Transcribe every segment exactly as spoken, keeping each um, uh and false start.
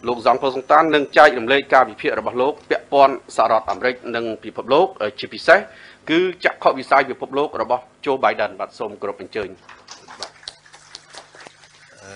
លោកសង្ឃពលសង្តាននឹងចែករំលែកការវិភាគរបស់លោកពាក់ព័ន្ធសហរដ្ឋអាមេរិកនិងពិភពលោកជាពិសេសគឺចក្ខុវិស័យពិភពលោករបស់ Joe Biden បាទសូមគោរពអញ្ជើញអឺ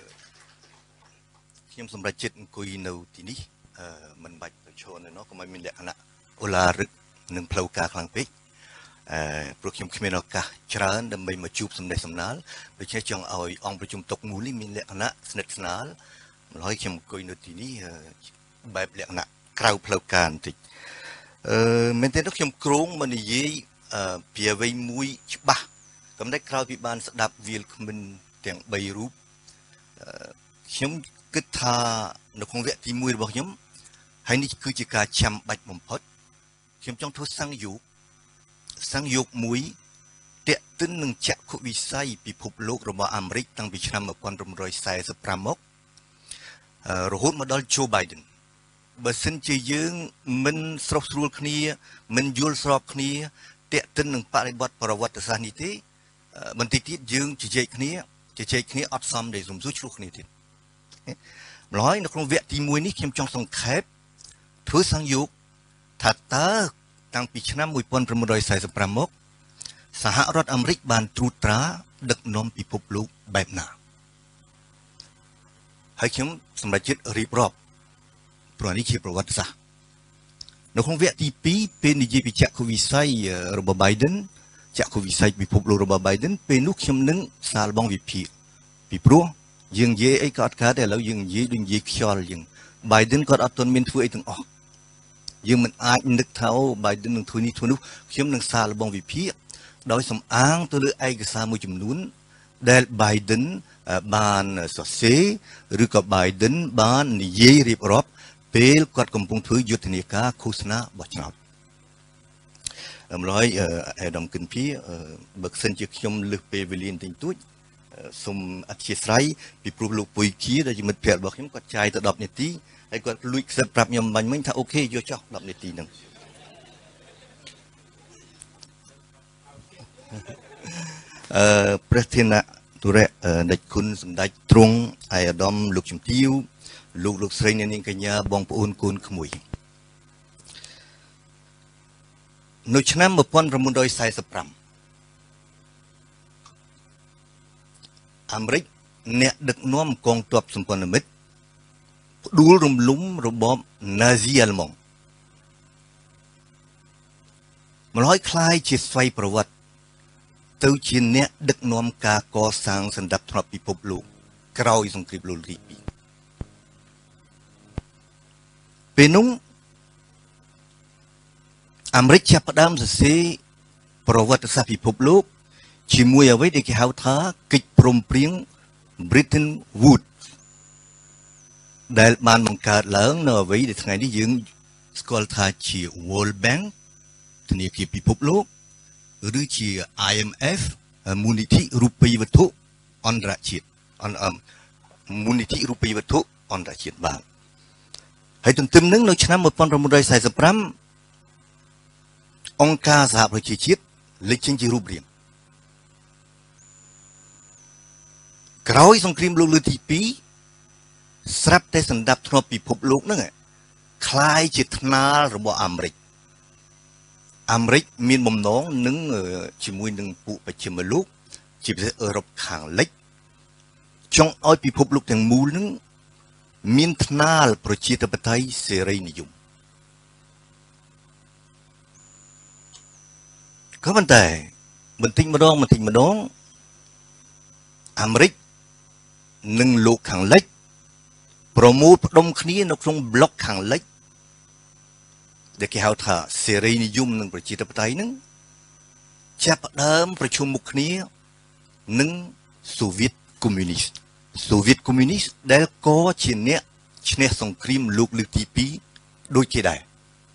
ខ្ញុំសម្រាប់ចិត្តអង្គុយនៅទីនេះអឺមិនបាច់ទៅឈរនៅនោះកុំឲ្យមានលក្ខណៈអូឡារឹកនិងផ្លូវការខ្លាំងពេកអឺព្រោះខ្ញុំគ្មានឱកាសច្រើនដើម្បីមកជួបសំណេះសំណាលដូច្នេះចង់ឲ្យអង្គប្រជុំតុកមូលនេះមានលក្ខណៈស្និទ្ធស្នាលម្ល៉េះខ្ញុំអង្គុយនៅទីនេះបែបលក្ខណៈក្រៅផ្លូវការបន្តិចអឺមែនទេខ្ញុំគ្រងមកនិយាយពីអ្វីមួយច្បាស់កំដេចក្រោយពីបានស្ដាប់វាលគ្មិនទាំងបីរូបខ្ញុំគិតថានៅក្នុងវគ្គទីមួយរបស់ខ្ញុំហើយនេះគឺជាការចាំបាច់បំផុតខ្ញុំចង់ធ្វើសង្យុកសង្យុកមួយតេតិននឹងចក្ខុវិស័យពិភពលោករបស់អាមេរិកតាំងពីឆ្នាំmột nghìn chín trăm bốn mươi lămមករហូតមកដល់ Joe Biden បើសិនជាយើងមិនស្រុះស្រួលគ្នាមិនយល់ស្របគ្នាតេតិននឹងបរិបត្តិប្រវត្តិសាស្ត្រនេះទេបន្តិចទៀតយើងជជែកគ្នាជជែកគ្នាអត់សមដែលសំសួរឆ្លោះគ្នាទៀតម្ល៉េះនៅក្នុងវគ្គទីមួយនេះខ្ញុំចង់សង្ខេបធ្វើសង្យុកថាតើតាំងពីឆ្នាំmột nghìn chín trăm bốn mươi lămមកសហរដ្ឋអាមេរិកបានត្រួតត្រាដឹកនាំពិភពលោកបែបណាហើយខ្ញុំសម្រាប់ចិត្តរៀបរាប់ព្រោះនេះជាប្រវត្តិសាស្ត្រនៅក្នុងវគ្គទីពីរពេលនិយាយពីចក្ខុវិស័យរបស់ Biden ចក្ខុវិស័យពិភពលោករបស់ Biden ពេលនោះខ្ញុំនឹងសាកល្បងវិភាគពីព្រោះយើងនិយាយអីក៏អត់កើតតែឥឡូវយើងនិយាយដូចនិយាយខ្យល់យើង Biden គាត់អត់ទាន់មានធ្វើអីទាំងអស់យើងមិនអាចនឹកថាអូ Biden នឹងធ្វើនេះធ្វើនោះខ្ញុំនឹងសាកល្បងវិភាគដោយសំអាងទៅលើឯកសារមួយចំនួនដែល Biden បានសរសេរឬក៏ Biden បាននិយាយរៀបរាប់ពេលគាត់កំពុងធ្វើយុទ្ធនាការឃោសនាបោះឆ្នោតម្ល៉េះអាដាមគិនភីបើសិនជាខ្ញុំលើសពេលវេលាបន្តិចតួចសូមអធិស្ឋានពីព្រោះលោកពុយគីដែលជាមិត្តភ័ក្តិរបស់ខ្ញុំគាត់ចាយទៅ10នាទីហើយគាត់លួចខ្សែប្រាប់ខ្ញុំបាញ់មិញថាអូខេយកចោះ10នាទីហ្នឹងអឺព្រះធានៈទុរៈដេចគុណសម្ដេចទ្រង់ឯអាដាមលោកជំទាវលោកលោកស្រីអ្នកនាងកញ្ញាបងប្អូនកូនក្មួយនៅឆ្នាំmột nghìn chín trăm bốn mươi lămអាមេរិកអ្នកដឹកនាំកងទ័ពសម្ព័ន្ធមិត្តផ្ដួលរំលំរបបណាស៊ីអាល្លឺម៉ង់ម្ល៉េះคล้ายជាស្វ័យប្រវត្តិទៅជាអ្នកដឹកនាំការកសាងសន្តិភាពពិភពលោកក្រោយសង្គ្រាមលោកទីពីរពេលនោះអាមេរិកចាប់ផ្ដើមសរសេរប្រវត្តិសាស្ត្រពិភពលោកជាមួយអ្វីដែលគេហៅថាកិច្ចព្រមព្រៀង Bretton Woods ដែលបានបង្កើតឡើងនៅអ្វីដែលថ្ងៃនេះយើងស្គាល់ថាជា World Bank ធនាគារពិភពលោកឬជា I M F មូលនិធិរូបិយវត្ថុអន្តរជាតិមូលនិធិរូបិយវត្ថុអន្តរជាតិបាទហើយទន្ទឹមនឹងនៅឆ្នាំmột nghìn chín trăm bốn mươi lămអង្គការសហប្រជាជាតិលេចចេញជារូបរាងក្រោយសង្គ្រាមលោកលើកទីពីរស្រាប់តែសន្តិភាពពិភពលោកហ្នឹងคล้ายជាថ្នាលរបស់អាមេរិកអាមេរិកមានបំណងនឹងជាមួយនឹងពួកបច្ចិមលោកជាពិសេសអឺរ៉ុបខាងលិចចង់ឲ្យពិភពលោកទាំងមូលនឹងមានថ្នាលប្រជាធិបតេយ្យសេរីនិយមក៏ប៉ុន្តែបន្តិចម្ដងបន្តិចម្ដងអាមេរិកនិងលោកខាងលិចប្រមូលផ្ដុំគ្នានៅក្នុងប្លុកខាងលិចដែលគេហៅថាសេរីនិយមនិងប្រជាធិបតេយ្យហ្នឹងចាប់ផ្ដើមប្រជុំមុខគ្នានឹងសូវៀតកុម្មុយនីសសូវៀតកុម្មុយនីសដែលក៏ជាអ្នកឈ្នះសង្គ្រាមលោកលើកទីពីរដូចជាដែរ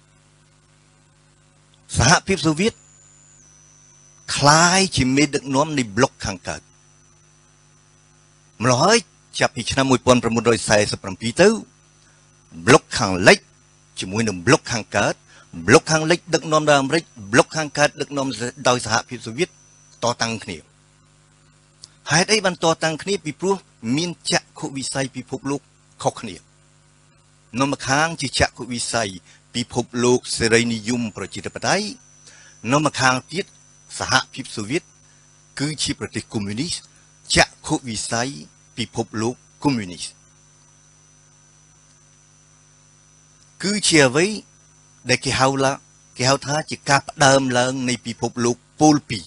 សហភាពសូវៀតคล้ายជាមេដឹកនាំនៃប្លុកខាងកើតម្ល៉េះហើយចាប់ពីឆ្នាំmột nghìn chín trăm bốn mươi lămទៅប្លុកខាងលិចជាមួយនឹងប្លុកខាងកើតប្លុកខាងលិចដឹកនាំដោយអាមេរិកប្លុកខាងកើតដឹកនាំដោយសហភាពសូវៀតតតាំងគ្នាហេតុអីបានតតាំងគ្នាពីព្រោះមានចក្ខុវិស័យពិភពលោកខុសគ្នានំម្ខាងជាចក្ខុវិស័យពិភពលោកសេរីនិយមប្រជាធិបតេយ្យនំម្ខាងទៀតសហភាពសូវៀតគឺជាប្រទេសកុម្មុយនីសចក្ខុវិស័យពិភពលោកកុម្មុយនីសគឺជាអ្វីដែលគេហៅឡាគេហៅថាជាការផ្ដើមឡើងនៃពិភពលោកពោលពីរ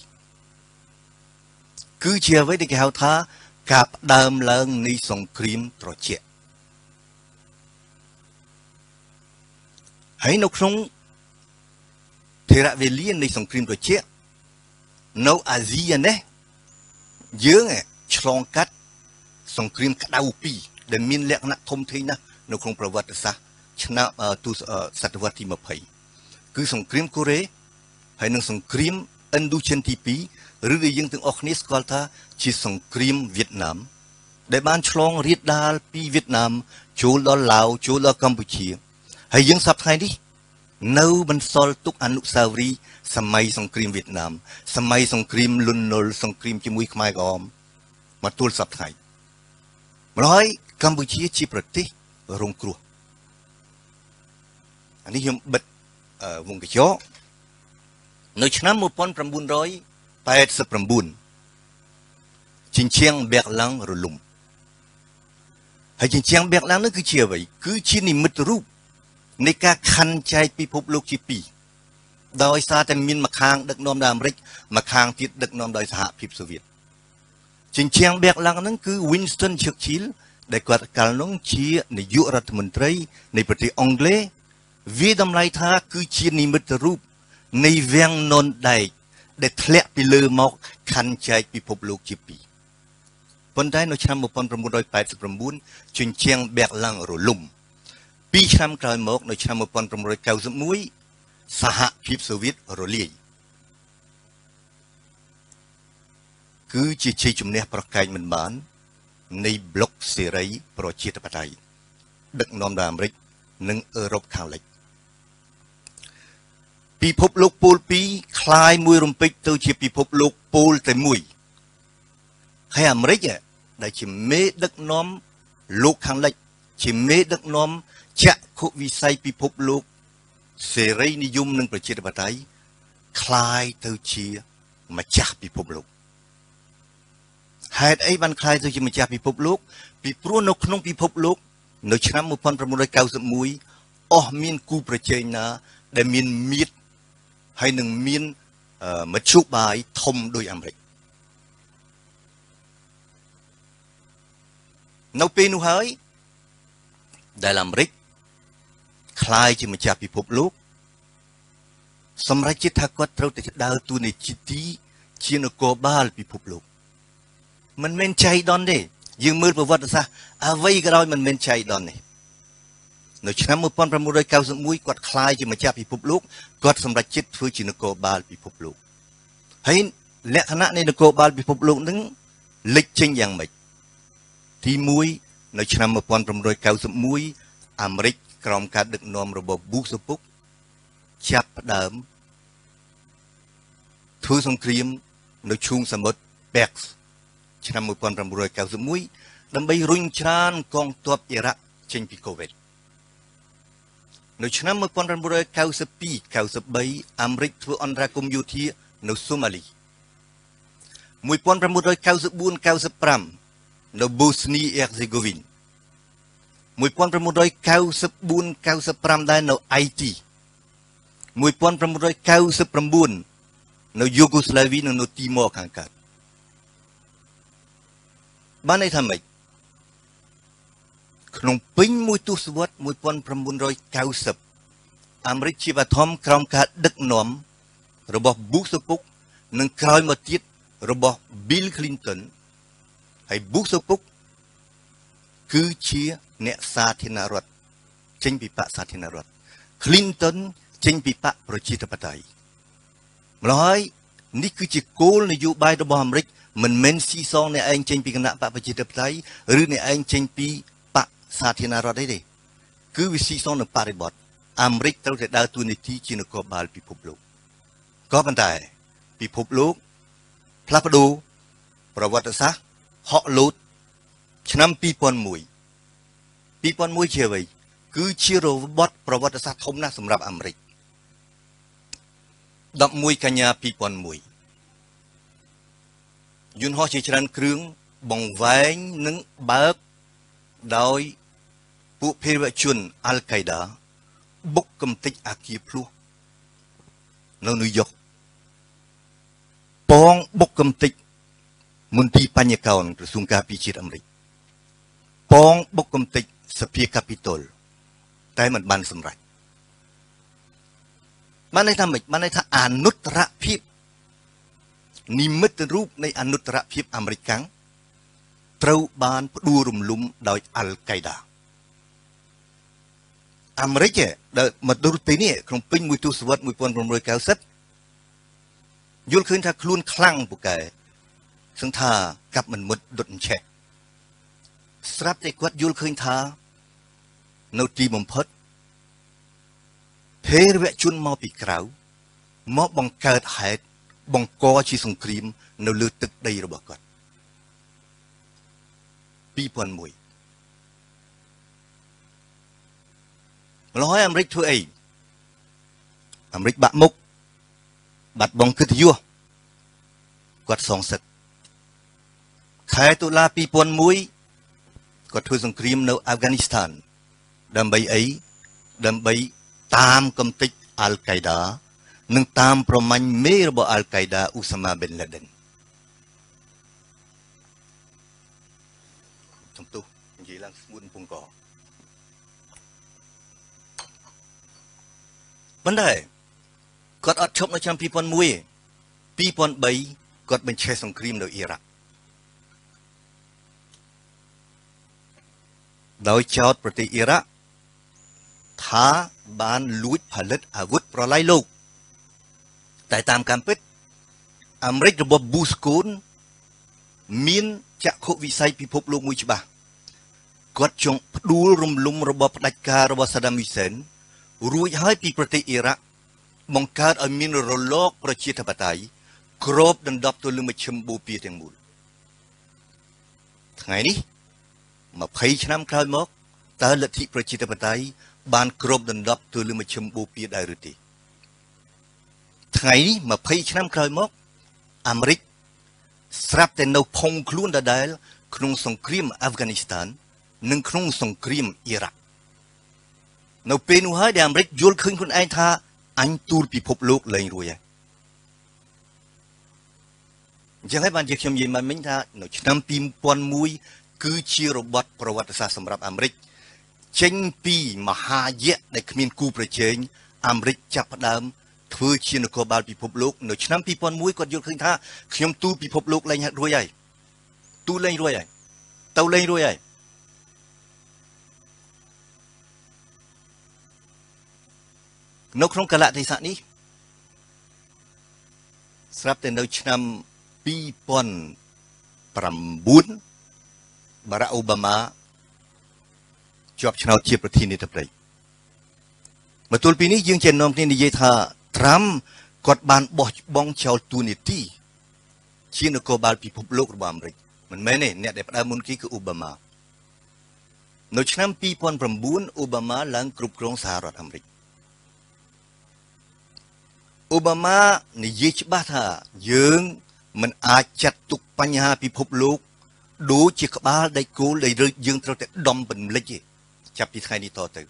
គឺជាអ្វីដែលគេហៅថាការផ្ដើមឡើងនៃសង្គ្រាមត្រជាក់ហើយនៅក្នុងថេរវេលានៃសង្គ្រាមត្រជាក់នៅអាស៊ីនេះយើងឆ្លងកាត់សង្គ្រាមក្តៅពីរដែលមានលក្ខណៈធំធេងណាស់នៅក្នុងប្រវត្តិសាស្ត្រឆ្នាំទសតវត្សទីยี่สิบគឺសង្គ្រាមកូរ៉េហើយនិងសង្គ្រាមឥណ្ឌូចិនទីពីរឬដែលយើងទាំងអស់គ្នាស្គាល់ថាជាសង្គ្រាមវៀតណាមដែលបានឆ្លងរាលដាលពីវៀតណាមចូលដល់ឡាវចូលដល់កម្ពុជាហើយយើងសប្តាហ៍ថ្ងៃនេះនៅបន្សល់ទុកអនុស្សាវរីយ៍សម័យសង្គ្រាមវៀតណាមសម័យសង្គ្រាមលន់នល់សង្គ្រាមជាមួយខ្មែរក្រហមមកទល់សប្តាហ៍ថ្ងៃម្ល៉េះកម្ពុជាជាប្រទេសរងគ្រោះអានេះខ្ញុំបិទវងកញ្ចក់នៅឆ្នាំmột nghìn chín trăm tám mươi chínជញ្ជាំងបែកឡាំងរលំហើយជញ្ជាំងបែកឡាំងនោះគឺជាអ្វីគឺជានិមិត្តរូបនៃការខណ្ឌចែកពិភពលោកជាពីរដោយសារតែមានម្ខាងដឹកនាំដោយអាមេរិកម្ខាងទៀតដឹកនាំដោយសហភាពសូវៀតជញ្ជាំងបែកឡាំងហ្នឹងគឺ Winston Churchill ដែលគាត់កាលនោះជានាយករដ្ឋមន្ត្រីនៃប្រទេសអង់គ្លេសវាតម្លៃថាគឺជានិមិត្តរូបនៃវាំងននដែកដែលធ្លាក់ពីលើមកខណ្ឌចែកពិភពលោកជាពីរប៉ុន្តែនៅឆ្នាំmột nghìn chín trăm tám mươi chínជញ្ជាំងបែកឡាំងរលំពីរឆ្នាំក្រោយមកនៅឆ្នាំmột nghìn chín trăm chín mươi mốtសហភាពសូវៀតរលាយគឺជាជ័យជំនះប្រកែកមិនបាននៃប្លុកសេរីប្រជាធិបតេយ្យដឹកនាំដោយអាមេរិកនិងអឺរ៉ុបខាងលិចពិភពលោកពោលពីរคล้ายមួយរំពេចទៅជាពិភពលោកពោលតែមួយហើយអាមេរិកដែលជាមេដឹកនាំលោកខាងលិចជាមេដឹកនាំចក្ខុវិស័យពិភពលោកសេរីនិយមនិងប្រជាធិបតេយ្យคล้ายទៅជាម្ចាស់ពិភពលោកហេតុអីបានคล้ายទៅជាម្ចាស់ពិភពលោកពីព្រោះនៅក្នុងពិភពលោកនៅឆ្នាំmột nghìn chín trăm chín mươi mốtអស់មានគូប្រជែងណាដែលមានមៀតហើយនឹងមានមធ្យោបាយធំដោយអាមេរិកនៅពេលនោះហើយដែលអាមេរិកคล้ายជាម្ចាស់ពិភពលោកសម្រាប់ជាតិថាគាត់ត្រូវតែដើរតួនាទីជានគរបាលពិភពលោកមិនមែនចៃដន្យទេយើងមើលប្រវត្តិសាស្ត្រអ្វីក៏ដោយមិនមែនចៃដន្យទេនៅឆ្នាំmột nghìn chín trăm chín mươi mốtគាត់คล้ายជាម្ចាស់ពិភពលោកគាត់សម្រេចចិត្តធ្វើជានគរបាលពិភពលោកហើយលក្ខណៈនៃនគរបាលពិភពលោកនឹងលេចចេញយ៉ាងម៉េចទីមួយនៅឆ្នាំmột nghìn chín trăm chín mươi mốtអាមេរិកក្រោមការដឹកនាំរបស់ប៊ូសពុកចាប់ផ្ដើមធ្វើសង្គ្រាមនៅឈូងសមុទ្របែកឆ្នាំmột nghìn chín trăm chín mươi mốtដើម្បីរុញច្រានកងទ័ពអ៊ីរ៉ាក់ចេញពីកូវេតនៅឆ្នាំmột nghìn chín trăm chín mươi hai 93អាមេរិកធ្វើអន្តរាគមន៍យោធានៅសូម៉ាលីmột nghìn chín trăm chín mươi bốn 95នៅបូស្នីអេរហ្សេហ្គូវីនmột nghìn chín trăm chín mươi bốn 95ដែរនៅអៃទីmột nghìn chín trăm chín mươi chínនៅយូហ្គោស្លាវីនិងនៅទីម៉ូខាងកើតបានន័យថាម៉េចក្នុងពេញមួយទសវត្សរ៍một nghìn chín trăm chín mươiអាមេរិកជាបឋមក្រោមការដឹកនាំរបស់ប៊ូសពុកនិងក្រោយមកទៀតរបស់ Bill Clinton ហើយ Bush ឪពុកគឺជាអ្នកសាធារណរដ្ឋចេញពីបកសាធារណរដ្ឋ Clinton ចេញពីបកប្រជាធិបតេយ្យម្ល៉េះហើយនេះគឺជាគោលនយោបាយរបស់អាមេរិកមិនមែនស៊ីសងអ្នកឯងចេញពីគណៈបកប្រជាធិបតេយ្យឬអ្នកឯងចេញពីបកសាធារណរដ្ឋអីទេគឺវាស៊ីសងនៅបរិបទអាមេរិកត្រូវតែដើរតួនាទីជានគរបាលពិភពលោកក៏ប៉ុន្តែពិភពលោកផ្លាស់ប្ដូរប្រវត្តិសាស្ត្រហក់លោតឆ្នាំពីរពាន់មួយ ពីរពាន់មួយជាអ្វីគឺជារបត់ប្រវត្តិសាស្ត្រធំណាស់សម្រាប់អាមេរិកដប់មួយកញ្ញាពីរពាន់មួយយន្តហោះជាច្រើនគ្រឿងបង្វែងនិងបើកដោយពួកភេរវជនអាល់កៃដាបុកកំទេចអាគារភ្លោះនៅញូវយ៉កប៉ងបុកកំទេចមន្ទីរបញ្ញកោនក្រសួងការពារជាតិអាមេរិកប៉ងបុកកំទេចសភាកាពីតុលតែមិនបានសម្រេចបានន័យថាម៉េចបានន័យថាអនុត្តរភាពនិមិត្តរូបនៃអនុត្តរភាពអាមេរិកកាំងត្រូវបានផ្ដួលរំលំដោយអាល់កៃដាអាមេរិកដែលមកទល់ពេលនេះក្នុងពេញមួយទសវត្សរ៍một nghìn chín trăm chín mươiយល់ឃើញថាខ្លួនខ្លាំងពូកែសឹងថាកាប់មិនមុតដុតឆេះស្រាប់តែគាត់យល់ឃើញថានៅទីបំផុតភេរវជនមកពីក្រៅមកបង្កើតហេតុបង្កជាសង្គ្រាមនៅលើទឹកដីរបស់គាត់ពីរពាន់មួយម្ល៉េះហើយអាមេរិកធ្វើអីអាមេរិកបាក់មុខបាត់បង់កិត្តិយសគាត់សងសឹកខែតុលាពីរពាន់មួយគាត់ធ្វើសង្គ្រាមនៅអាហ្វហ្គានីស្ថានដើម្បីអីដើម្បីតាមកំទេចអាល់កៃដានិងតាមប្រមាញ់មេរបស់អាល់កៃដាអ៊ូសាម៉ាប៊ិនឡាដិនសំទោសនិយាយឡើងស្ងួនពងកប៉ុន្តែគាត់អត់ឈប់នៅឆ្នាំពីរពាន់មួយពីរពាន់បីគាត់បញ្ឆេះសង្គ្រាមនៅអ៊ីរ៉ាក់ដោយចោទប្រទេសអ៊ីរ៉ាក់ថាបានលួចផលិតអាវុធប្រឡាយលោកតែតាមការពិតអាមេរិករបស់ Bush កូនមានចក្ខុវិស័យពិភពលោកមួយច្បាស់គាត់ចង់ផ្ដួលរំលំរបបផ្ដាច់ការរបស់ Saddam Hussein រួចហើយពីប្រទេសអ៊ីរ៉ាក់បង្កើតឲ្យមានរលកប្រជាធិបតេយ្យគ្របដណ្ដប់ទៅលើមជ្ឈិមបូព៌ាទាំងមូលថ្ងៃនេះ20ឆ្នាំក្រោយមកតើលទ្ធិប្រជាធិបតេយ្យបានគ្របដណ្ដប់ទៅលើមជ្ឈិមបូព៌ាដែរឬទេថ្ងៃនេះ20ឆ្នាំក្រោយមកអាមេរិកស្រាប់តែនៅផុងខ្លួនដដែលក្នុងសង្គ្រាមអាហ្វហ្គានីស្ថាននិងក្នុងសង្គ្រាមអ៊ីរ៉ាក់នៅពេលនោះហើយដែលអាមេរិកយល់ឃើញខ្លួនឯងថាអញទូលពិភពលោកលែងរួចហើយអញ្ចឹងហើយបានជាខ្ញុំនិយាយមកមិញថានៅឆ្នាំពីរពាន់មួយគឺជារបត់ប្រវត្តិសាស្ត្រសម្រាប់អាមេរិកចេញពីមហាយៈដែលគ្មានគូប្រជែងអាមេរិកចាប់ផ្ដើមធ្វើជានគរបាលពិភពលោកនៅឆ្នាំពីរពាន់មួយគាត់យល់ឃើញថាខ្ញុំទូលពិភពលោកលែងរួចហើយទូលលែងរួចហើយទៅលែងរួចហើយនៅក្នុងកលៈទេសៈនេះស្រាប់តែនៅឆ្នាំពីរពាន់ប្រាំបួនបារ៉ាក់អូបាម៉ាជាប់ឆ្នោតជាប្រធានាធិបតីមកទល់ពីនេះយើងជានាំគ្នានិយាយថាត្រាំគាត់បានបោះបង់ចោលទូនីតិជានគរបាលពិភពលោករបស់អាមេរិកមិនមែនទេអ្នកដែលផ្ដើមមុនគេគឺអូបាម៉ានៅឆ្នាំពីរពាន់ប្រាំបួនអូបាម៉ាឡើងគ្រប់គ្រងសហរដ្ឋអាមេរិកអូបាម៉ានិយាយច្បាស់ថាយើងមិនអាចចាត់ទុកបញ្ហាពិភពលោកដូចជាក្បាលដៃគោលដែលយើងត្រូវតែដំពន្លិចទេចាប់ពីថ្ងៃនេះតទៅ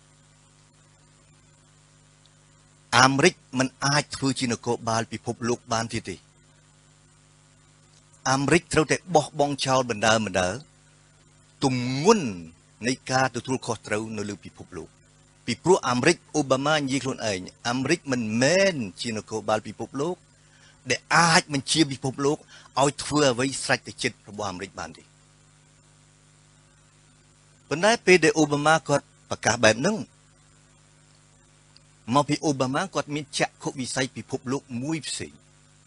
អាមេរិកមិនអាចធ្វើជានគរបាលពិភពលោកបានទៀតទេអាមេរិកត្រូវតែបោះបង់ចោលបណ្ដើបណ្ដើទម្ងន់នៃការទទួលខុសត្រូវនៅលើពិភពលោកពីព្រោះអាមេរិកអូបាម៉ានិយាយខ្លួនឯងអាមេរិកមិនមែនជានគរបាលពិភពលោកដែលអាចបញ្ជាពិភពលោកឲ្យធ្វើអ្វីស្រេចទៅចិត្តរបស់អាមេរិកបានទេប៉ុន្តែពេលដែលអូបាម៉ាគាត់ប្រកាសបែបហ្នឹងមកពីអូបាម៉ាគាត់មានចក្ខុវិស័យពិភពលោកមួយផ្សេង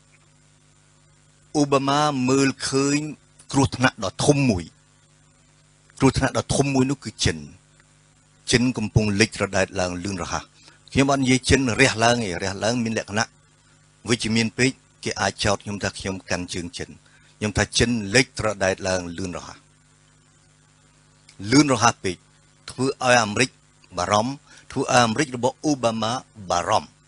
អូបាម៉ាមើលឃើញគ្រោះថ្នាក់ដ៏ធំមួយគ្រោះថ្នាក់ដ៏ធំមួយនោះគឺចិនចិនកំពុងលេចរដែតឡើងលឿនរហ័សខ្ញុំអត់និយាយចិនរះឡើងទេរះឡើងមានលក្ខណៈវិជ្ជមានពេកគេអាចចោទខ្ញុំថាខ្ញុំកាន់ជើងចិនខ្ញុំថាចិនលេចរដែតឡើងលឿនរហ័សលឿនរហ័សពេកធ្វើឲ្យអាមេរិកបារម្ភធ្វើអាមេរិករបស់អូបាម៉ាបារម្ភ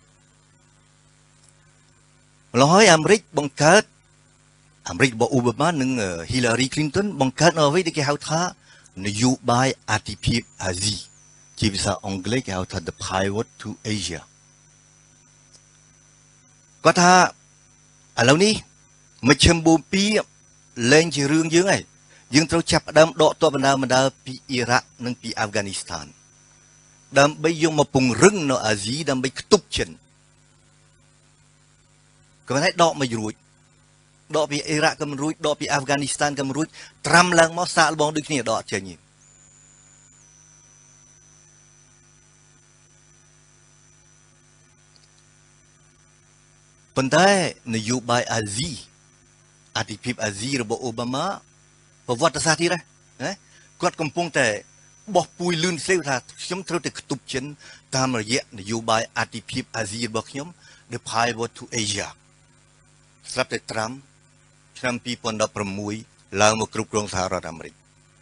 ម្ល៉េះហើយអាមេរិកបង្កើតអាមេរិករបស់អូបាម៉ានិង Hillary Clinton បង្កើតនៅអ្វីដែលគេហៅថានយោបាយអាទិភាពអាស៊ីជាភាសាអង់គ្លេសគេហៅថា the pivot to Asia គាត់ថាឥឡូវនេះមជ្ឈិមបូព៌ាលែងជារឿងយើងហើយយើងត្រូវចាប់ផ្ដើមដកទ័ពបណ្ដាបណ្ដាពីអ៊ីរ៉ាក់និងពីអាហ្វហ្គានីស្ថានដើម្បីយកមកពង្រឹងនៅអាស៊ីដើម្បីខ្ទប់ចិនក៏មិនឲ្យដកមករួចដកពីអ៊ីរ៉ាក់ក៏មិនរួចដកពីអាហ្វហ្គានីស្ថានក៏មិនរួចត្រាំឡើងមកសាកល្បងដូចគ្នាដកចេញប៉ុន្តែនយោបាយអាស៊ីអាទិភាពអាស៊ីរបស់អូបាម៉ាប្រវត្តិសាស្ត្រទៀតណាគាត់កំពុងតែបោះពួយលឿនស្លេវថាខ្ញុំត្រូវតែខ្ទប់ចិនតាមរយៈនយោបាយអាទិភាពអាស៊ីរបស់ខ្ញុំ The Pivot to Asia ស្រាប់តែត្រាំឆ្នាំពីរពាន់ដប់ប្រាំមួយឡើងមកគ្រប់គ្រងសហរដ្ឋអាមេរិក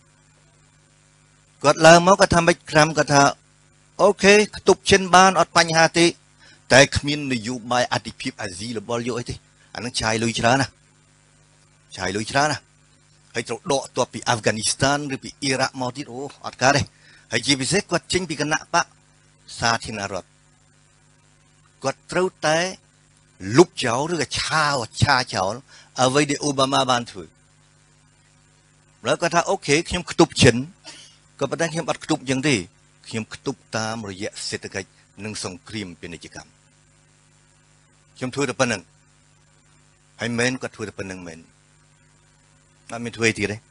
គាត់ឡើងមកគាត់ថាមិនក្រាំគាត់ថាអូខេខ្ទប់ចិនបានអត់បញ្ហាទេតែគ្មាននយោបាយអាទិភាពអាស៊ីរបស់យកអីទេអានឹងចាយលុយច្រើនណាចាយលុយច្រើនណាហើយត្រូវដកទ័ពពីអាហ្វហ្គានីស្ថានឬពីអ៊ីរ៉ាក់មកទៀតអូអត់កើតទេហើយជាពិសេសគាត់ចេញពីគណៈបកសាធារណរដ្ឋគាត់ត្រូវតែលុបចោលឬក៏ឆាឆាចោលអ្វីដែលអូបាម៉ាបានធ្វើแล้วគាត់ថាអូខេខ្ញុំខ្ទប់ចិនក៏ប៉ុន្តែខ្ញុំអត់ខ្ទប់យ៉ាងទេខ្ញុំខ្ទប់តាមរយៈសេដ្ឋកិច្ចនិងសង្គ្រាមពាណិជ្ជកម្មខ្ញុំធ្វើតែប៉ុណ្្នឹងហើយមែនគាត់ធ្វើតែប៉ុណ្្នឹងមែនអត់មានធ្វើទៀតទេ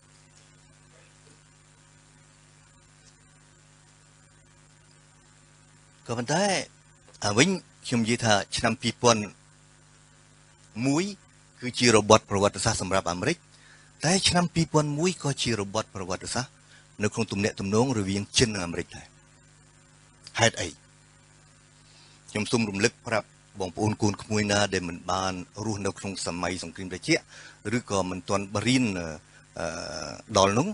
ក៏ប៉ុន្តែអាវិញខ្ញុំនិយាយថាឆ្នាំពីរពាន់មួយគឺជារបបប្រវត្តិសាស្ត្រសម្រាប់អាមេរិកតែឆ្នាំពីរពាន់មួយក៏ជារបបប្រវត្តិសាស្ត្រនៅក្នុងទំនាក់ទំនងរវាងចិននិងអាមេរិកដែរហេតុអីខ្ញុំសូមរំលឹកប្រាប់បងប្អូនកូនក្មួយណាដែលមិនបានរស់នៅក្នុងសម័យសង្គ្រាមត្រជាក់ឬក៏មិនទាន់បរៀនដល់នោះ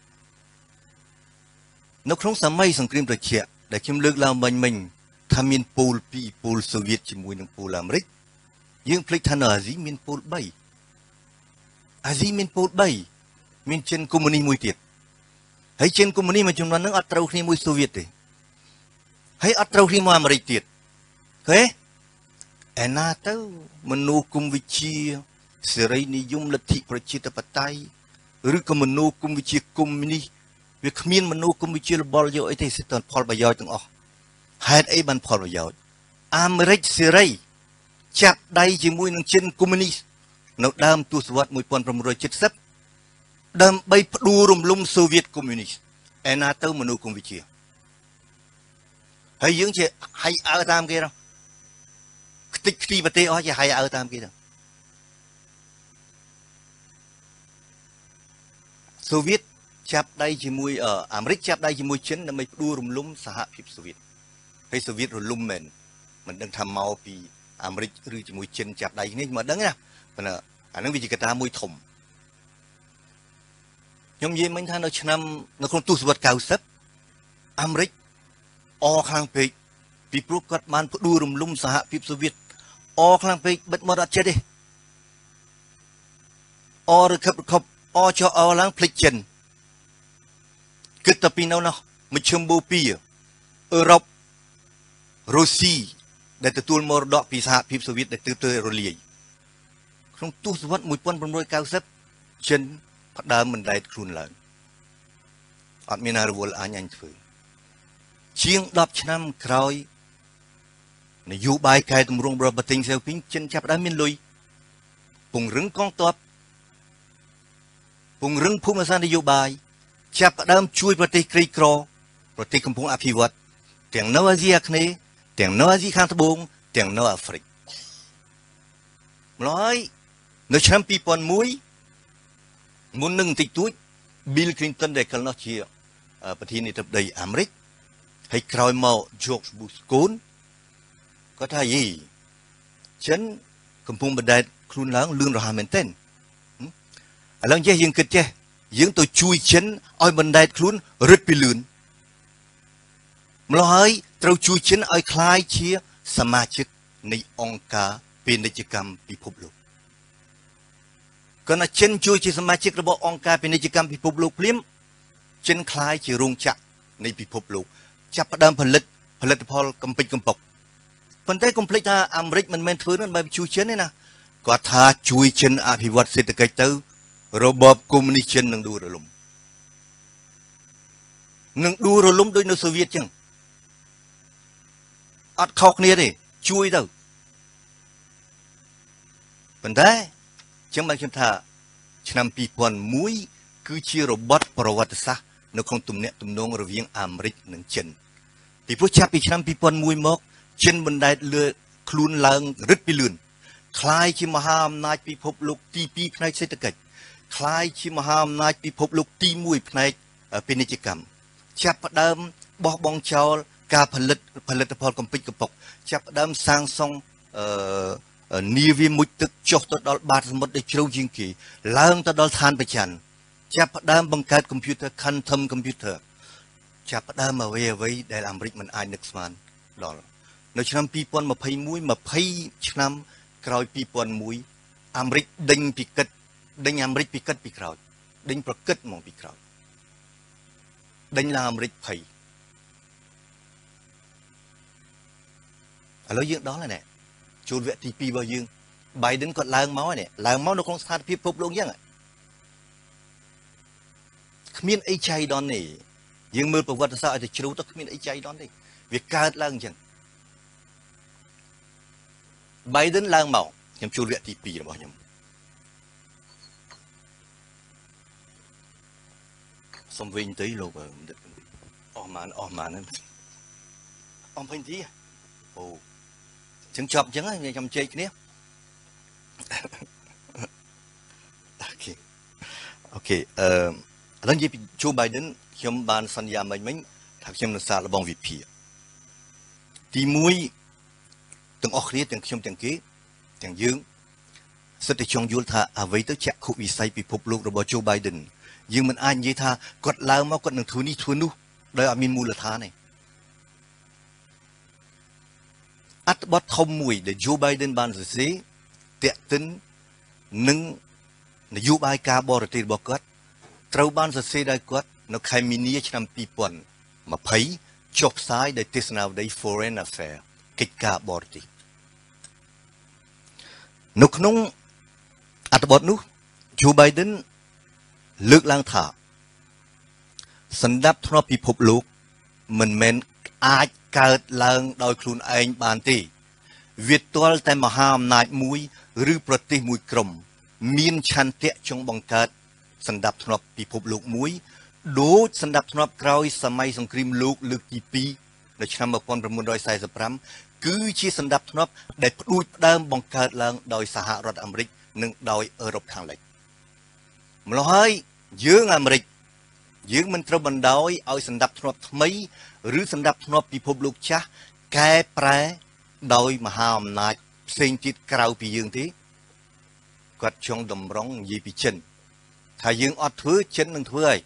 នៅក្នុងសម័យសង្គ្រាមត្រជាក់ដែលខ្ញុំលើកឡើងមិញមិញថាមានពូលពីរពូលសូវៀតជាមួយនឹងពូលអាមេរិកយើងភ្លេចថានៅអាស៊ីមានពូលបីអាស៊ីមានពូលបីមានចិនកុម្មុយនីសមួយទៀតហើយចិនកុម្មុយនីសមួយចំនួនហ្នឹងអត់ត្រូវគ្នាមួយសូវៀតទេហើយអត់ត្រូវគ្នាមកអាមេរិកទៀតឃើញឯណាទៅមនោគមវិជ្ជាសេរីនិយមលទ្ធិប្រជាធិបតេយ្យឬក៏មនោគមវិជ្ជាកុម្មុយនីសវាគ្មានមនោគមវិជ្ជារបល់យកអីទេសិតតែផលប្រយោជន៍ទាំងអស់ហេតុអីបានផលប្រយោជន៍អាមេរិកសេរីចាប់ដៃជាមួយនឹងចិនកុម្មុយនីសនៅដើមទសវត្សរ៍một nghìn tám trăm七mươiដើម្បីផ្ដួលរំលំសូវៀតកុម្មុយនីសឯណាទៅមនោគមវិជ្ជាហើយយើងជាហៃអើតាមគេទៅខ្ទេចខ្ទីប្រទេសអស់ជាហៃអើតាមគេទៅសូវៀតចាប់ដៃជាមួយអាមេរិកចាប់ដៃជាមួយចិនដើម្បីផ្ដួលរំលំសហភាពសូវៀតហើយសូវៀតរលំមែនមិនដឹងថាមកពីអាមេរិកឬជាមួយចិនចាប់ដៃគ្នាមិនដឹងណាប៉ុន្តែអានឹងវាជាកត្តាមួយធំខ្ញុំនិយាយមិញថានៅឆ្នាំនៅក្នុងទសវត្សរ៍九十អាមេរិកអខ្លាំងពេកពីព្រោះគាត់បានផ្ដួលរំលំសហភាពសូវៀតអខ្លាំងពេកបិទមាត់អត់ចិត្តទេអរខឹបរខប់អចោអឡើងភ្លេចចិនគិតតែពីនៅនោះមជ្ឈិមបូព៌ាអឺរ៉ុបរុស្ស៊ីដែលទទួលមរតកពីសហភាពសូវៀតដែលទើបទៅរលាយក្នុងទសវត្សរ៍một nghìn tám trăm chín mươiចិនផ្ដើមមិនដែលខ្លួនឡើងអត់មានណារវល់អញអញធ្វើជាងដប់ឆ្នាំក្រោយនយោបាយកែតម្រង់របស់ប្រទេសសៀវពីងចិនចាប់ផ្ដើមមានលុយពង្រឹងកងទ័ពពង្រឹងភូមិសាស្ត្រនយោបាយចាប់ផ្ដើមជួយប្រទេសក្រីក្រប្រទេសកំពុងអភិវឌ្ឍទាំងនៅអាស៊ីអាគ្នេយ៍ទាំងនៅអាស៊ីខាងត្បូងទាំងនៅអាហ្វ្រិកម្ល៉េះហើយនៅឆ្នាំពីរពាន់មួយមុននឹងបន្តិចតួច Bill Clinton ដែលកាលនោះជាប្រធានាធិបតីអាមេរិកហើយក្រោយមក George Bush កូនគាត់ថាយីចិនកំពុងបណ្ដែតខ្លួនឡើងលឿនរហ័សមែនទែនឥឡូវចេះយើងគិតចេះយើងទៅជួយចិនឲ្យបណ្ដែតខ្លួនរឹតពីលឿនម្ល៉េះហើយត្រូវជួយចិនឲ្យคล้ายជាសមាជិកនៃអង្គការពាណិជ្ជកម្មពិភពលោកក៏ណាចិនជួយជាសមាជិករបស់អង្គការពាណិជ្ជកម្មពិភពលោកភ្លាមចិនคล้ายជារោងចក្រនៃពិភពលោកចាប់ផ្ដើមផលិតផលិតផលកំពេចកំពុកប៉ុន្តែកុំភ្លេចថាអាមេរិកមិនមែនធ្វើនោះបែបជួយចិនទេណាគាត់ថាជួយចិនអភិវឌ្ឍសេដ្ឋកិច្ចទៅរបបកុម្មុយនីសចិននឹងដួលរលំនឹងដួលរលំដូចនៅសូវៀតចឹងអត់ខុសគ្នាទេជួយទៅប៉ុន្តែចឹងបានខ្ញុំថាឆ្នាំពីរពាន់មួយគឺជារបត់ប្រវត្តិសាស្ត្រនៅក្នុងទំនាក់ទំនងរវាងអាមេរិកនិងចិនពីព្រោះចាប់ពីឆ្នាំពីរពាន់មួយមកចិនបណ្ដែតលើខ្លួនឡើងរឹតពីលឿនคล้ายជាមហាអំណាចពិភពលោកទីពីរផ្នែកសេដ្ឋកិច្ចคล้ายជាមហាអំណាចពិភពលោកទីមួយផ្នែកពាណិជ្ជកម្មចាប់ផ្ដើមបោះបង់ចោលការផលិតផលិតផលកំពេចកំពុកចាប់ផ្ដើមសាងសង់អឺនាវាមុជទឹកចុះទៅដល់បាតសមុទ្រដែលជ្រៅជាងគេឡើងទៅដល់ឋានព្រះច័ន្ទចាប់ផ្ដើមបង្កើតកុំព្យូទ័រ Quantum Computer ចាប់ផ្ដើមអ្វីអ្វីដែលអាមេរិកមិនអាចនឹកស្មានដល់នៅឆ្នាំពីរពាន់ម្ភៃមួយ 20ឆ្នាំក្រោយពីរពាន់មួយអាមេរិកដេញពីកិតដេញអាមេរិកពីកិតពីក្រោយដេញប្រកិតមកពីក្រោយដេញឡើងអាមេរិកភ័យឥឡូវយើងដល់ហើយណែចូលវគ្គទីពីររបស់យើង Biden គាត់ឡើងមកហើយឡើងមកនៅក្នុងស្ថានភាពពិភពលោកអញ្ចឹងគ្មានអីចៃដន្យទេយើងមើលប្រវត្តិសាស្ត្រឲ្យទៅជ្រៅទៅគ្មានអីចៃដន្យទេវាកើតឡើងអញ្ចឹង Biden ឡើងមកខ្ញុំចូលវគ្គទីពីររបស់ខ្ញុំសុំវិញទៅលោកបណ្ឌិតអស់ម៉ានអស់ម៉ានហ្នឹងអស់ពេញទីអូចឹងចប់អញ្ចឹងខ្ញុំជែកគ្នាអូខេអូខេអឺឥឡូវនិយាយពី Joe Biden ខ្ញុំបានសន្យាមិញមិញថាខ្ញុំនឹងសាកល្បងវិភាគទីមួយទាំងអស់គ្នាទាំងខ្ញុំទាំងគេទាំងយើងសិតតែចង់យល់ថាអ្វីទៅចក្ខុវិស័យពិភពលោករបស់ Joe Biden យើងមិនអាចនិយាយថាគាត់ឡើងមកគាត់នឹងធ្វើនេះធ្វើនោះដោយអត់មានមូលដ្ឋានទេអត្ថបទធំមួយដែល Joe Biden បានសរសេរតាក់ទិននឹងនយោបាយការបរទេសរបស់គាត់ត្រូវបានសរសេរដោយគាត់នៅខែមីនាឆ្នាំពីរពាន់ម្ភៃចុះផ្សាយដោយទស្សនាវដ្តី Foreign Affairs កិច្ចការបរទេសនៅក្នុងអត្ថបទនោះ Joe Biden លើកឡើងថាសណ្ដាប់ធ្នាប់ពិភពលោកមិនមែនអាចកើតឡើងដោយខ្លួនឯងបានទេវាទាល់តែមហាអំណាចមួយឬប្រទេសមួយក្រុមមានឆន្ទៈចង់បង្កើតសណ្ដាប់ធ្នាប់ពិភពលោកមួយដូចសណ្ដាប់ធ្នាប់ក្រោយសម័យសង្គ្រាមលោកលើកទីពីរនៅឆ្នាំmột nghìn chín trăm四mươi lămគឺជាសណ្ដាប់ធ្នាប់ដែលផ្ដួចផ្ដើមបង្កើតឡើងដោយសហរដ្ឋអាមេរិកនិងដោយអឺរ៉ុបខាងលិចម្ល៉េះហើយយើងអាមេរិកយើងមិនត្រូវបណ្ដោយឲ្យសណ្ដាប់ធ្នាប់ថ្មីឬសណ្ដាប់ធ្នាប់ពិភពលោកចាស់កែប្រែដោយមហាអំណាចផ្សេងទៀតក្រៅពីយើងទេគាត់ចង់តម្រង់និយាយពីចិនថាយើងអត់ធ្វើចិននឹងធ្វើហើយ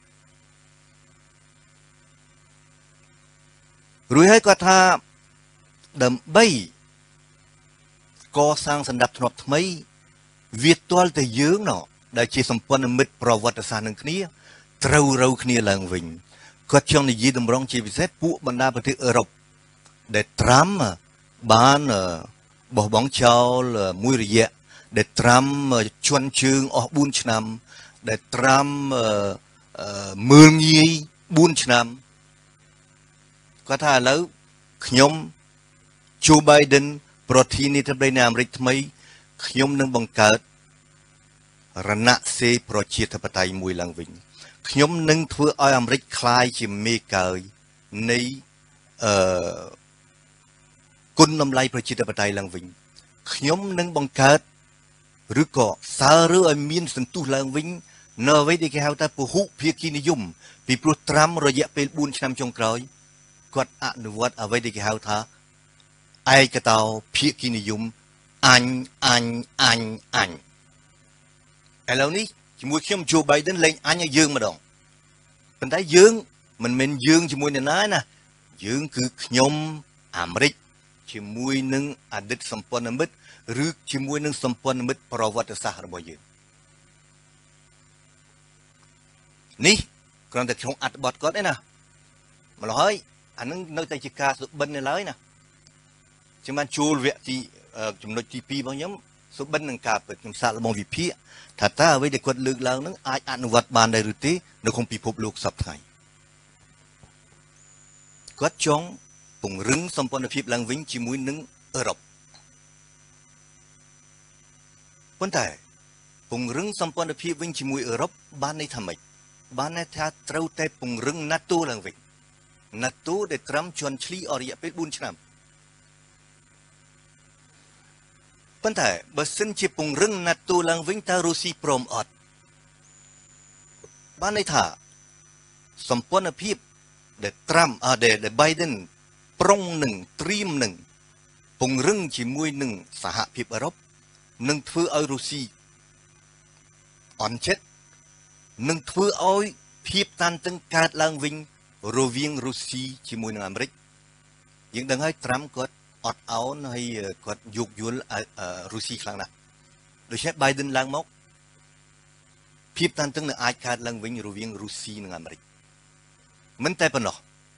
រួចហើយគាត់ថាដើម្បីកសាងសណ្ដាប់ធ្នាប់ថ្មីវាទាល់តែយើងណោះដែលជាសម្ព័ន្ធមិត្តប្រវត្តិសាស្ត្រនឹងគ្នាត្រូវរូវគ្នាឡើងវិញគាត់ចង់និយាយតម្រង់ជាពិសេសពួកបណ្ដាប្រទេសអឺរ៉ុបដែលត្រាំបានបោះបង់ចោលមួយរយៈដែលត្រាំជន់ជើងអស់បួនឆ្នាំដែលត្រាំមើលងាយបួនឆ្នាំគាត់ថាឥឡូវខ្ញុំ Joe Biden ប្រធានាធិបតីនៃអាមេរិកថ្មីខ្ញុំនឹងបង្កើតរណសេរីប្រជាធិបតេយ្យមួយឡើងវិញខ្ញុំនឹងធ្វើឲ្យអាមេរិកคล้ายជាមេកើយនៃអឺគុណតម្លៃប្រជាធិបតេយ្យឡើងវិញខ្ញុំនឹងបង្កើតឬក៏សើរើឲ្យមានសន្ទុះឡើងវិញនៅអ្វីដែលគេហៅថាពហុភាគីនិយមពីព្រោះត្រាំរយៈពេលបួនឆ្នាំចុងក្រោយគាត់អនុវត្តអ្វីដែលគេហៅថាឯកតោភាគីនិយមអញអញអញអញឥឡូវនេះជាមួយខ្ញុំ Joe Biden លេងអញឲ្យយើងម្ដងប៉ុន្តែយើងមិនមែនយើងជាមួយនរណាណាយើងគឺខ្ញុំអាមេរិកជាមួយនឹងអតីតសម្ព័ន្ធមិត្តឬជាមួយនឹងសម្ព័ន្ធមិត្តប្រវត្តិសាស្ត្ររបស់យើងនេះគ្រាន់តែក្នុងអត្ថបទគាត់ឯណាម្ល៉េះហើយអានឹងនៅតែជាការសុបិននៅឡើយណាខ្ញុំបានជួលវគ្គទីចំណុចទីពីររបស់ខ្ញុំសុបិននឹងការពិតខ្ញុំសាកល្បងវិភាគថាតើអ្វីដែលគាត់លើកឡើងនឹងអាចអនុវត្តបានដែរឬទេនៅក្នុងពិភពលោកសពថ្ងៃគាត់ចង់ពង្រឹងសម្ព័ន្ធភាពឡើងវិញជាមួយនឹងអឺរ៉ុបប៉ុន្តែពង្រឹងសម្ព័ន្ធភាពវិញជាមួយអឺរ៉ុបបានន័យថាម៉េចបានន័យថាត្រូវតែពង្រឹង NATO ឡើងវិញ NATO ដែលត្រឹមជន់ឈ្លីអស់រយៈពេលបួនឆ្នាំប៉ុន្តែបើសិនជាពង្រឹង NATO ឡើងវិញតើរុស្ស៊ីព្រមអត់បានន័យថាសម្ព័ន្ធភាពដែលត្រាំអដែល Biden ប្រុងនឹងត្រៀមនឹងពង្រឹងជាមួយនឹងសហភាពអឺរ៉ុបនឹងធ្វើឲ្យរុស្ស៊ីអន់ចិត្តនឹងធ្វើឲ្យភាពតានតឹងកើតឡើងវិញរវាងរុស្ស៊ីជាមួយនឹងអាមេរិកយើងដឹងហើយត្រាំគាត់អត់អោនហើយគាត់យោគយល់រុស្ស៊ីខ្លាំងណាស់ដូច្នេះ Biden ឡើងមកភាពតានតឹងនឹងអាចកើតឡើងវិញរវាងរុស្ស៊ីនិងអាមេរិកមិនតែប៉ុណ្ណោះ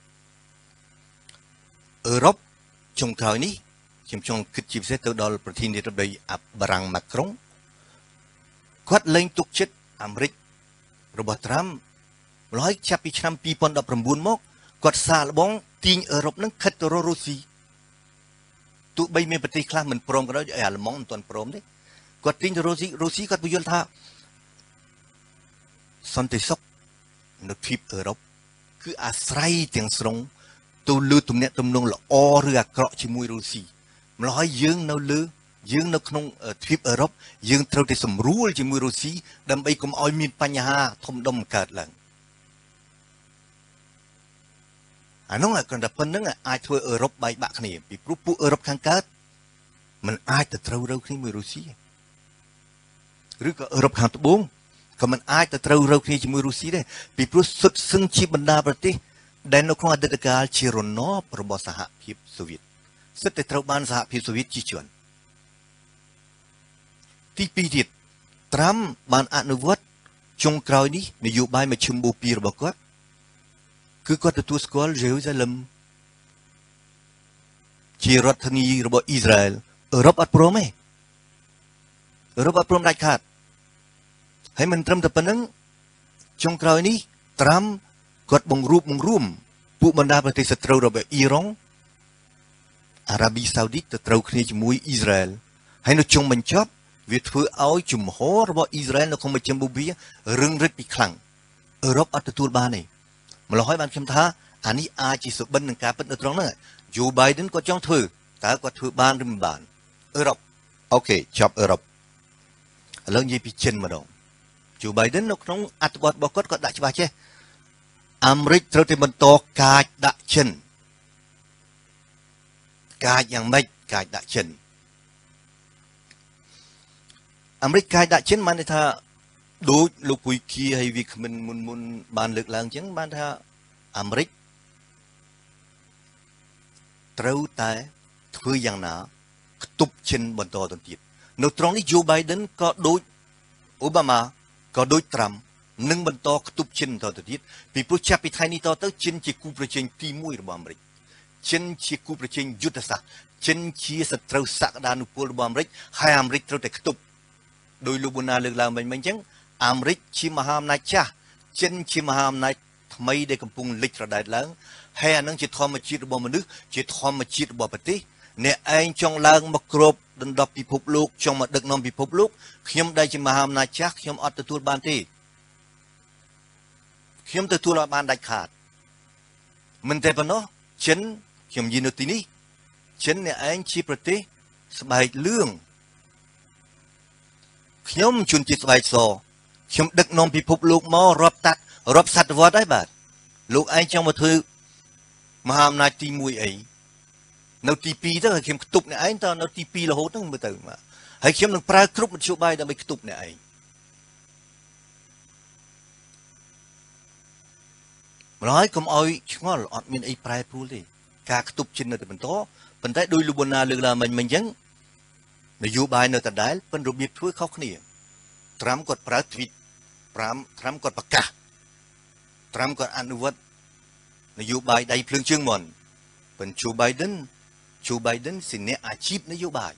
អឺរ៉ុបចុងក្រោយនេះខ្ញុំចង់គិតជាពិសេសទៅដល់ប្រធានាធិបតីបារាំងម៉ាក្រុងគាត់លែងទុកចិត្តអាមេរិករបស់ត្រាំម្ល៉េះហើយចាប់ពីឆ្នាំពីរពាន់ដប់ប្រាំបួនមកគាត់សាកល្បងទាញអឺរ៉ុបនឹងខិតទៅរករុស្ស៊ីទោះបីមានប្រទេសខ្លះមិនព្រមក៏ដោយអាល្លឺម៉ង់មិនទាន់ព្រមទេគាត់ទាញទៅរុស្ស៊ីរុស្ស៊ីគាត់ពន្យល់ថាសន្តិសុខនៅទ្វីបអឺរ៉ុបគឺអាស្រ័យទាំងស្រុងទៅលើទំនាក់ទំនងល្អឬអាក្រក់ជាមួយរុស្ស៊ីម្ល៉េះហើយយើងនៅលើយើងនៅក្នុងទ្វីបអឺរ៉ុបយើងត្រូវតែសម្រួលជាមួយរុស្ស៊ីដើម្បីកុំឲ្យមានបញ្ហាធំដុំកើតឡើងអានោះគ្រាន់តែប៉ុណ្្នឹងអាចធ្វើអឺរ៉ុបបែកបាក់គ្នាពីព្រោះពួកអឺរ៉ុបខាងកើតมันអាចទៅត្រូវរើគ្នាមួយរុស្ស៊ីឬក៏អឺរ៉ុបខាងត្បូងក៏มันអាចទៅត្រូវរើគ្នាជាមួយរុស្ស៊ីដែរពីព្រោះសុទ្ធសឹងជាបណ្ដាប្រទេសដែលនៅក្នុងអតីតកាលជារណបរបស់សហភាពសូវៀតសិតតែត្រូវបានសហភាពសូវៀតជិះជាន់ទីពីរទៀតត្រាំបានអនុវត្តចុងក្រោយនេះនយោបាយមជ្ឈមបូព៌ារបស់គាត់គឺគាត់ទទួលស្គាល់យេរូសាឡឹមជារដ្ឋធានីរបស់អ៊ីស្រាអែលអឺរ៉ុបអត់ព្រមទេអឺរ៉ុបអត់ព្រមដាច់ខាតហើយមិនត្រឹមតែប៉ុណ្្នឹងចុងក្រោយនេះត្រាំគាត់បង្រួបបង្រួមពួកបណ្ដាប្រទេសសត្រូវរបស់អ៊ីរ៉ង់អារ៉ាប៊ីសាអូឌីតទៅត្រូវគ្នាជាមួយអ៊ីស្រាអែលហើយនៅចុងបញ្ចប់វាធ្វើឲ្យជំហររបស់អ៊ីស្រាអែលនៅក្នុងមជ្ឈមបូព៌ារឹងរិតពីខ្លាំងអឺរ៉ុបអត់ទទួលបានទេម្ល៉េះហើយបានខ្ញុំថាអានេះអាចជាសុបិននឹងការពិតនៅត្រង់ហ្នឹងយូ Biden គាត់ចង់ធ្វើតើគាត់ធ្វើបានឬមិនបានអឺរ៉ុបអូខេចប់អឺរ៉ុបឥឡូវនិយាយពីចិនម្ដងយូ Biden នៅក្នុងអត្ថបទរបស់គាត់គាត់ដាក់ច្បាស់ចេះអាមេរិកត្រូវតែបន្តកាចដាក់ចិនកាចយ៉ាងម៉េចកាចដាក់ចិនអាមេរិកកាយដាក់ចិនបានន័យថាដូចលោកពុយគីហើយវាគ្មិនមុនមុនបានលើកឡើងអញ្ចឹងបានថាអាមេរិកត្រូវតែធ្វើយ៉ាងណាខ្ទប់ចិនបន្តទៅទៀតនៅត្រង់នេះ Joe Biden ក៏ដូចអូបាម៉ាក៏ដូចត្រាំនឹងបន្តខ្ទប់ចិនបន្តទៅទៀតពីព្រោះចាប់ពីថ្ងៃនេះតទៅចិនជាគូប្រជែងទីមួយរបស់អាមេរិកចិនជាគូប្រជែងយុទ្ធសាស្ត្រចិនជាសត្រូវសក្តានុពលរបស់អាមេរិកហើយអាមេរិកត្រូវតែខ្ទប់ដោយលោកប៊ុនណាលើកឡើងមិញមិញអញ្ចឹងអាមេរិកជាមហាអំណាចចាស់ចិនជាមហាអំណាចថ្មីដែលកំពុងលេចត្រដែតឡើងហើយអានឹងជាធម្មជាតិរបស់មនុស្សជាធម្មជាតិរបស់ប្រទេសអ្នកឯងចង់ឡើងមកគ្របដណ្ដប់ពិភពលោកចង់មកដឹកនាំពិភពលោកខ្ញុំដែលជាមហាអំណាចចាស់ខ្ញុំអត់ទទួលបានទេខ្ញុំទទួលឲ្យបានដាច់ខាតមិនតែប៉ុណ្ណោះចិនខ្ញុំនិយាយនៅទីនេះចិនអ្នកឯងជាប្រទេសស្បែកលឿងខ្ញុំជួនជាស្បែកសខ្ញុំដឹកនាំពិភពលោកមករាប់តាត់រាប់សតវត្សហើយបាទលោកឯងចង់មកធ្វើមហាអំណាចទីមួយអីនៅទីពីរទៅហើយខ្ញុំខ្ទប់អ្នកឯងតើនៅទីពីររហូតហ្នឹងមើលទៅបាទហើយខ្ញុំនឹងប្រើគ្រប់មធ្យោបាយដើម្បីខ្ទប់អ្នកឯងร้อยก็เอาช่วงอดมีไอ้ปลายพูดเลยการกระตุบชินในแต่เป็นโตเป็นแต่ดูลูบนาเรื่องละมันมันยังในยุบายในแต่ได้เป็นรูปแบบทั่วเขาเนี่ยทรัมป์กดประทวิตทรัมป์ทรัมป์กดประกาศทรัมป์กดอนุวัตนโยบายใดเพลิงเชื่องมอนเป็นโจไบเดนโจไบเดนสิเนี่ยอาชีพนโยบาย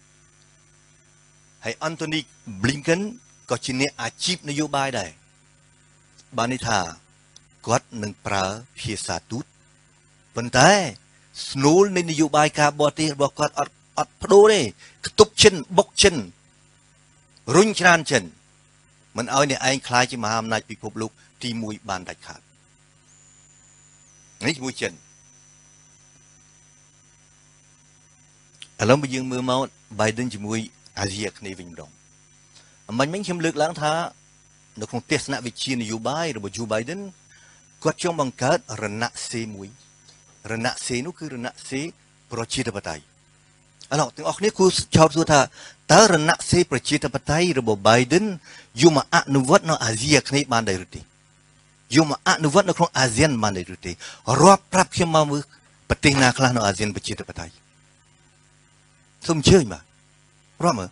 ให้อันโทนีบลิงเกนก็ชิเนี่ยอาชีพนโยบายได้บานิธากอดหนึ่งปลาเพียสาตุดเป็นแต่สโนลในนโยบายการบอตีบอกกอดอัดอัดพโดเลยกระตุบเช่นบกเช่นรุ่งชานเช่นมันเอาเนี่ยไอ้คล้ายจะมาทำนายพิภพลูกที่มวยบานดัดขาดนี่มวยเช่นแล้วมายืงมือเมาไบเดนจะมวยอาเซียในวิ่งดองมันไม่เข้มลึกล้างท้าในของเทศนาวิชีนโยบายหรือว่าโจไบเดนก็จงบังคับระนาเซมวยระนาเซนุคือระนาเซประชาธิปไตยอันนั้นถึงออกนี้คือชาวสุธาแต่ระนาเซประชาธิปไตยหรือว่าไบเดนยูมาอนุวัตในอาเซียในบ้านใดหรือที่ยูมาอนุวัตในของอาเซียนบ้านใดหรือที่รอบปรับเข้ามามือปฏิญาคลาในอาเซียนประชาธิปไตยสมเชื่อไหมรอบมั้ย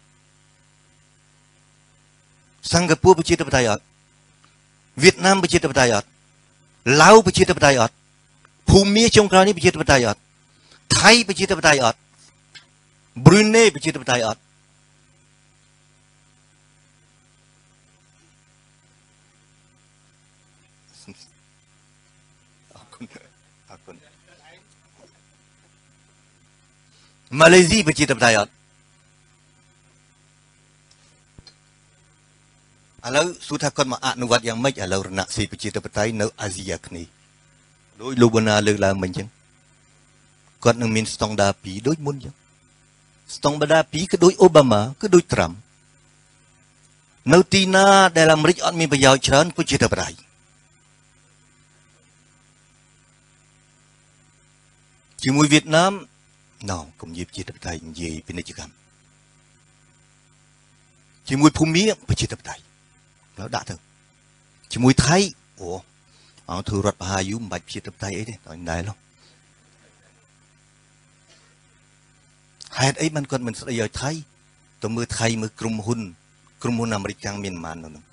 สิงคโปร์ประชาธิปไตยอ่ะเวียดนามประชาธิปไตยอ่ะลาวประชาธิปไตยอ่ะภูมิจงกรานนี้ประชาธิปไตยอ่ะไทยประชาธิปไตยอ่ะบรูเนประชาธิปไตยอ่ะมาเลเซียประชาธิปไตยอ่ะแล้วสุดท้ายคนมาอนุวัตยังไม่เอาระนาสีประชาธิปไตยในอาเซียนี้โดยลูบนาเลือกลามันยังก็นึงมีสตองดาปีโดยมุนยังสตองดาปีก็โดยโอบามาก็โดยทรัมป์ในตีน่าได้ลำริอันมีประโยชน์เชิญประชาธิปไตยที่มวยเวียดนามน้องก็มีประชาธิปไตยยี่เป็นกิจกรรมที่มวยภูมิประชาธิปไตยแล้วด่าเถอะที่มวยไทยโอ้เอาถือรัฐพายุมาประชาธิปไตยไอ้เนี่ยตอนไหนแล้วเหตุไอ้มันก็มันสลายไทยตัวมือไทยมือกลุ่มหุ้นกลุ่มหุ้นอเมริกันเมียนมาโน่น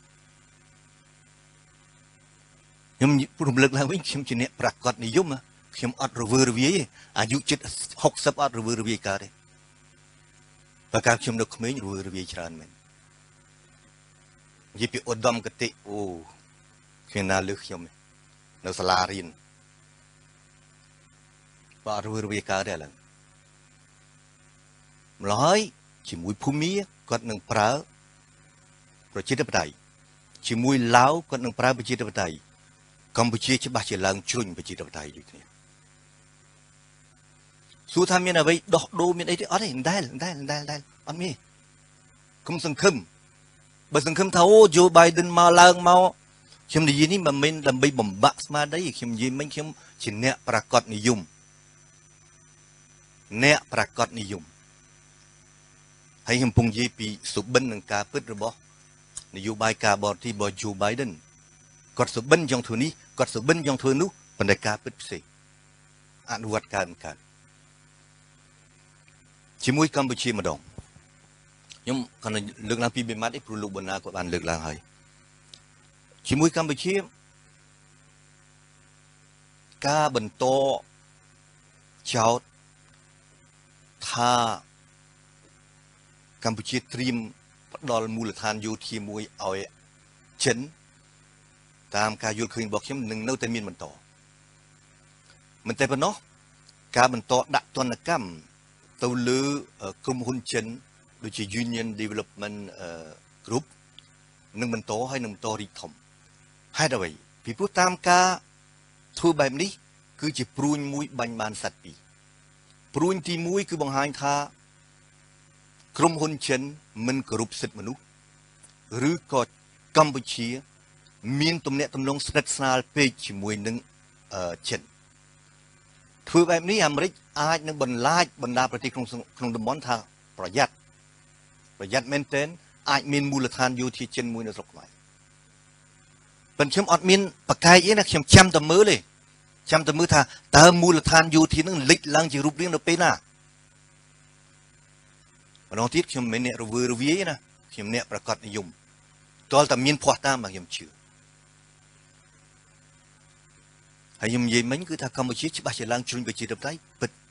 ยังพูดเลิกแล้ววิ่งเข้มจีเนี่ยปรากฏนิยมอ่ะเข้มอัดระเวอร์วีอายุเจ็ดหกสิบอัดระเวอร์วีกันเลยประกาศเข้มดอกเมย์ระเวอร์วีชราญมันยี่ปีอดมกติโอ้เขียนนาลึกเข้มในสลารินว่าระเวอร์วีกันได้แล้วร้อยชิมวยภูมิก็หนึ่งปลาประชาธิปไตยชิมวยลาวก็หนึ่งปลาประชาธิปไตยกัมพูชีจะบ้าจะลังชุนประชาธิปไตยอยู่ที่นี่สู้ทำยังไงไปดอกดูมีอะไรที่อะไรได้ได้ได้ได้อันนี้คุมสังคมบัสังคมเท่าโจไบเดนมาลังมาชิมดีนี่มันเป็นลำใบบ่มบักมาได้ชิมยีมันชิมชินเนี่ยปรากฏนิยมเนี่ยปรากฏนิยมให้หิมพงยีปีสุบินหนึ่งกาพิดระบบนโยบายกาบอที่บอจูไบเดนกดสุบินยองทุนนี้กดสุบินยองทุนนู้เป็นกาพิดเสกอนุวัตการการชิมวยกัมพูชีมาดองยมขณะเลือกนางปีเบมัดไอ้ปลุกบนนากบานเลือกนางให้ชิมวยกัมพูชีกาบนโตเจ้าท่ากัมพูชีเตรียมดอลมูลฐานโยธีมวยเอาเช่นตามการโยนคืนบอกเข้มหนึ่งเนื้อเตมินมันต่อมันแต่ปนเนาะการมันต่อดักตัวนกรรมตัวลือกลุ่มหุ้นเช่นโดยเฉพาะ Union Development Group หนึ่งมันต่อให้หนึ่งต่อริทอมให้ได้ไว้พี่ผู้ตามการทั่วแบบนี้คือจะปรุงมวยบัญบานสัตว์ปีปรุงที่มวยคือบางหางท่ากลุ่มหุ้นเช่นมันกรุ๊ปสิทธิมนุษย์หรือก็กัมพูชีมีนตรงเนี้ยตำลงสนับสนุนไปชิมวยหนึ่งเช่นถือแบบนี้อเมริกอาจนึกบรรลายบรรดาประเทศคงคงดำมอนทางประหยัดประหยัดเมนเทนอาจมีมูลฐานอยู่ที่เช่นมวยในสกใหม่เป็นខ្ញុំអត់មានបកាយអីណាខ្ញុំចាំតែមើលទេចាំតែមើលថាតើមូលដ្ឋានយោធានឹងលេចឡើងជារូបរាងនៅពេលណាម្ដងទៀតខ្ញុំមិនអ្នករវើរវាយណាខ្ញុំអ្នកប្រកាសនិយមតើតែមានភ័ស្តុតាងមកខ្ញុំជឿហើយខ្ញុំនិយាយមិញគឺថាកម្ពុជាច្បាស់ជាឡើងជ្រុញប្រជាធិបតេយ្យពិត